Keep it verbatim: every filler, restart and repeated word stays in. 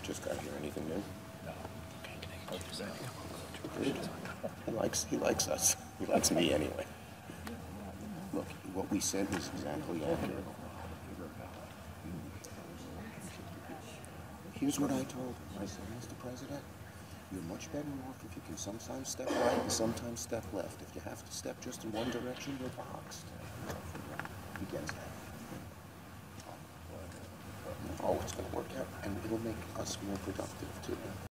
Just got here. Anything new? No. He likes, he likes us. He likes me anyway. Look, what we said was exactly accurate. Here's what I told him. I said, Mister President, you're much better off if you can sometimes step right and sometimes step left. If you have to step just in one direction, you're boxed. He gets that. Oh, it's going to work out, and it'll make us more productive, too.